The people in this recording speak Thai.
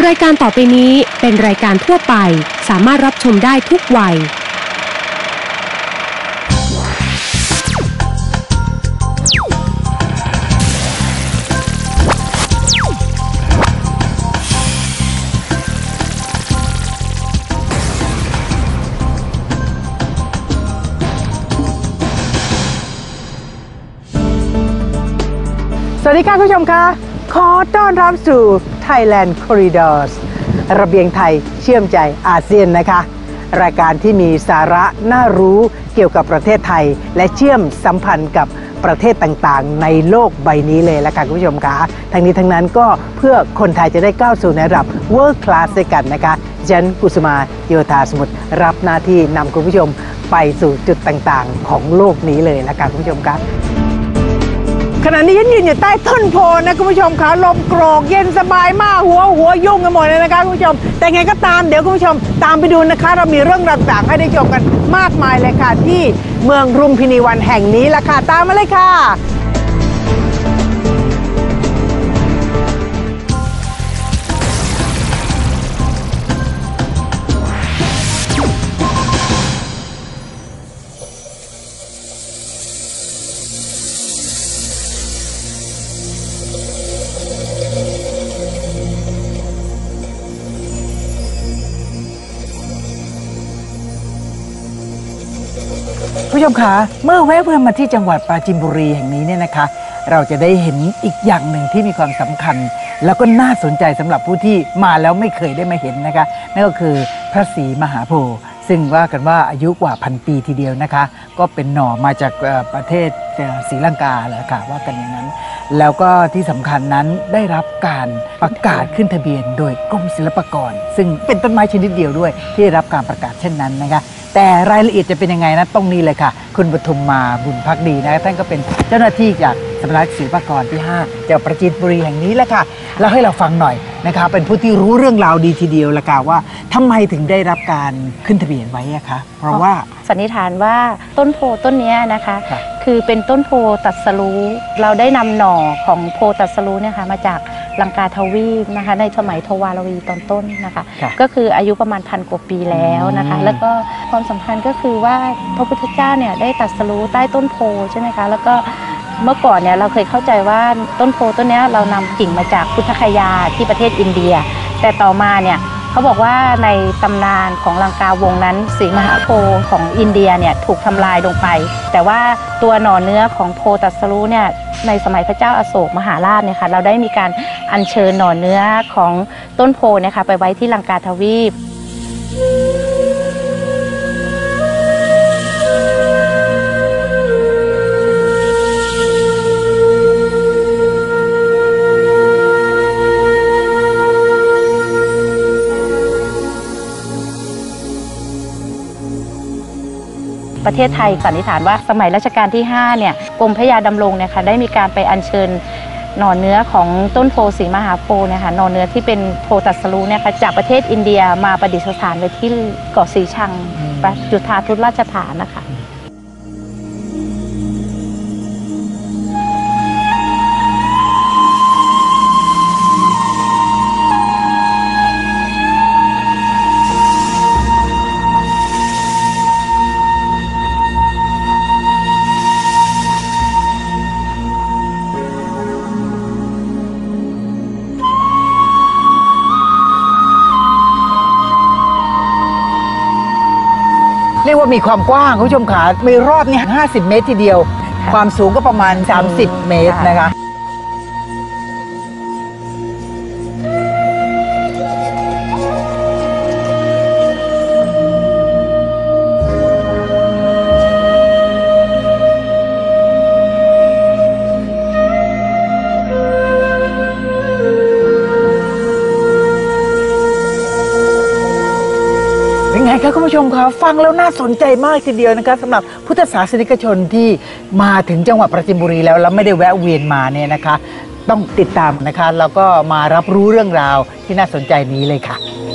ายการต่อไปนี้เป็นรายการทั่วไปสามารถรับชมได้ทุกวัยสวัสดีค่ะคุณผู้ชมคะขอต้อนรับสู่ Thailand Corridors ระเบียงไทยเชื่อมใจอาเซียนนะคะรายการที่มีสาระน่ารู้เกี่ยวกับประเทศไทยและเชื่อมสัมพันธ์กับประเทศต่างๆในโลกใบนี้เลยละค่ะคุณผู้ชมคะทั้งนี้ทั้งนั้นก็เพื่อคนไทยจะได้ก้าวสู่ในระดับ World Class ด้วยกันนะคะฉันกุสุมาโยธาสมุทรรับหน้าที่นำคุณผู้ชมไปสู่จุดต่างๆของโลกนี้เลยละค่ะคุณผู้ชมคะขณะนี้ฉันยืนอยู่ใต้ต้นโพนะคุณผู้ชมคะลมโกรกเย็นสบายมากหัวยุ่งกันหมดเลยนะคะคุณผู้ชมแต่ไงก็ตามเดี๋ยวคุณผู้ชมตามไปดูนะคะเรามีเรื่องราวต่างๆให้ได้ชมกันมากมายเลยค่ะที่เมืองลุมพินีวันแห่งนี้ละค่ะตามมาเลยค่ะผู้ชมคะเมื่อแวะเวียนมาที่จังหวัดปราจีนบุรีแห่งนี้เนี่ยนะคะเราจะได้เห็นอีกอย่างหนึ่งที่มีความสำคัญแล้วก็น่าสนใจสำหรับผู้ที่มาแล้วไม่เคยได้มาเห็นนะคะนั่นก็คือพระศรีมหาโพธิ์ซึ่งว่ากันว่าอายุกว่า1,000 ปีทีเดียวนะคะก็เป็นหน่อมาจากประเทศศรีลังกาแหละค่ะว่ากันอย่างนั้นแล้วก็ที่สำคัญนั้นได้รับการประกาศขึ้นทะเบียนโดยกรมศิลปากรซึ่งเป็นต้นไม้ชนิดเดียวด้วยที่ได้รับการประกาศเช่นนั้นนะคะแต่รายละเอียดจะเป็นยังไงนะตรงนี้เลยค่ะคุณปทุมมาบุญภักดีนะท่านก็เป็นเจ้าหน้าที่จากสำนักศิลปากรที่5จังหวัดปราจีนบุรีแห่งนี้แหละค่ะแล้วให้เราฟังหน่อยนะคะเป็นผู้ที่รู้เรื่องราวดีทีเดียวละค่ะว่าทำไมถึงได้รับการขึ้นทะเบียนไว้อะคะเพราะว่าสันนิษฐานว่าต้นโพต้นนี้นะคะคือเป็นต้นโพตรัสรู้เราได้นำหน่อของโพตรัสรู้เนี่ยค่ะมาจากลังกาทวีปนะคะในสมัยทวารวีตอนต้นนะคะก็คืออายุประมาณ1,000 กว่าปีแล้วนะคะแล้วก็ความสำคัญก็คือว่าพระพุทธเจ้าเนี่ยได้ตรัสรู้ใต้ต้นโพใช่ไหมคะแล้วก็เมื่อก่อนเนี่ยเราเคยเข้าใจว่าต้นโพต้นนี้เรานำกิ่งมาจากพุทธคยาที่ประเทศอินเดียแต่ต่อมาเนี่ยเขาบอกว่าในตำนานของลังกาวงศ์นั้นศรีมหาโพธิ์ของอินเดียเนี่ยถูกทำลายลงไปแต่ว่าตัวหน่อเนื้อของโพตรัสรู้เนี่ยในสมัยพระเจ้าอโศกมหาราชเนี่ยค่ะเราได้มีการอัญเชิญหน่อเนื้อของต้นโพเนี่ยค่ะไปไว้ที่ลังกาทวีปประเทศไทยสันนิษฐานว่าสมัยรัชกาลที่5เนี่ยกรมพระยาดำรงเนี่ยค่ะได้มีการไปอัญเชิญหน่อเนื้อของต้นโพศรีมหาโพธิ์เนี่ยค่ะหน่อเนื้อที่เป็นโพตรัสรู้เนี่ยค่ะจากประเทศอินเดียมาประดิษฐานไว้ที่เกาะสีชังจุฑาทุตราชฐานนะคะเรียกว่ามีความกว้างคุณผู้ชมขามีรอบนี่50 เมตรทีเดียวความสูงก็ประมาณ30 เมตรนะคะ ไงคะคุณผู้ชมคะฟังแล้วน่าสนใจมากทีเดียวนะคะสำหรับพุทธศาสนิกชนที่มาถึงจังหวัดปราจีนบุรีแล้วไม่ได้แวะเวียนมาเนี่ยนะคะต้องติดตามนะคะแล้วก็มารับรู้เรื่องราวที่น่าสนใจนี้เลยค่ะ